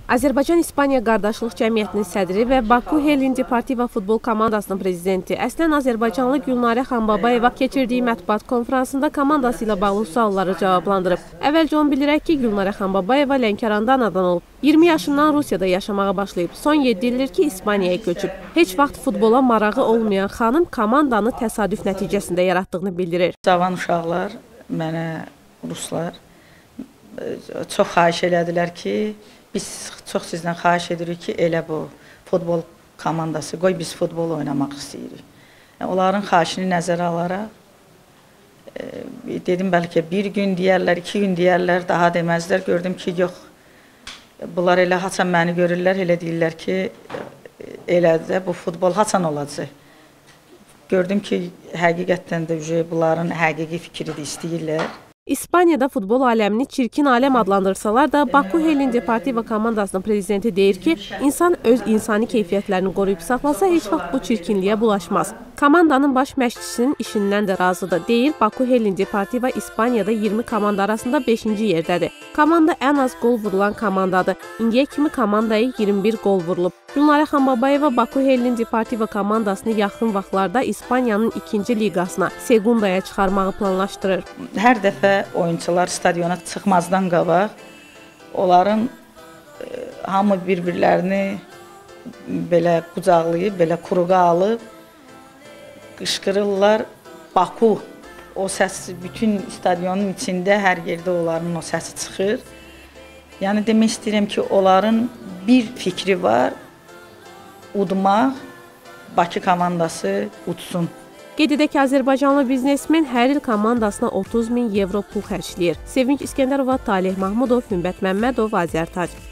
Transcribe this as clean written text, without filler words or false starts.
Azərbaycan-İspaniya qardaşlıq cəmiyyətinin sədri və Baku Hellin Deportiva futbol komandasının prezidenti əslən Azərbaycanlı Gülnarə Xanbabayeva keçirdiyi mətbuat konfransında komandası ilə bağlı sualları cavablandırıb. Əvvəlcə onu bildirək ki, Gülnarə Xanbabayeva Lənkəranda anadan olub. 20 yaşından Rusiyada yaşamağa başlayıb. Son 7 ildir ki, İspaniyaya köçüb. Heç vaxt futbola marağı olmayan xanım komandanı təsadüf nəticəsində yaratdığını bildirir. Cavan uşaqlar, mənə ruslar çox xahiş elədilər ki, biz çox sizdən xahiş edirik ki, elə bu futbol komandası, qoy biz futbol oynamaq istəyirik. Onların xahişini nəzərə alaraq, dedim bəlkə bir gün deyərlər, 2 gün deyərlər, daha deməzlər. Gördüm ki, yox, bunlar elə haçan məni görürlər, elə deyirlər ki, elə də bu futbol haçan olacaq. Gördüm ki, həqiqətən də bunların həqiqi fikri də istəyirlər. İspaniyada futbol aləmini çirkin aləm adlandırsalar da, Baku Hellin Deportiva komandasının prezidenti deyir ki, insan öz insani keyfiyyətlərini qoruyub saxlasa, heç vaxt bu çirkinliyə bulaşmaz. Komandanın baş məşqçisinin işindən də razıdır. Deyir, Baku Hellin Deportiva İspaniyada 20 komanda arasında 5-ci yerdədir. Komanda ən az gol vurulan komandadır. İndiyə kimi komandaya 21 gol vurulub. Gülnarə Xanbabayeva Baku Hellin Deportiva komandasını yaxın vaxtlarda İspaniyanın 2-ci liqasına, Segundaya çıxarmağı planlaşdırır. Hər dəfə oyunçular stadiona çıxmazdan qabaq, onların hamı bir-birlərini belə qucaqlayıb, belə kuruğa alıb, qışqırırlar, Baku. O səs bütün stadionun içində, hər yerdə onların o səsi çıxır. Yəni demək istəyirəm ki, onların bir fikri var, udmaq, Bakı komandası udsun. Qeyd edək ki, Azərbaycanlı biznesmen hər il komandasına 30.000 evro pul xərcləyir. Sevinç İskəndərova, Talih Mahmudov, Hümbət Məmmədov, Azərtac.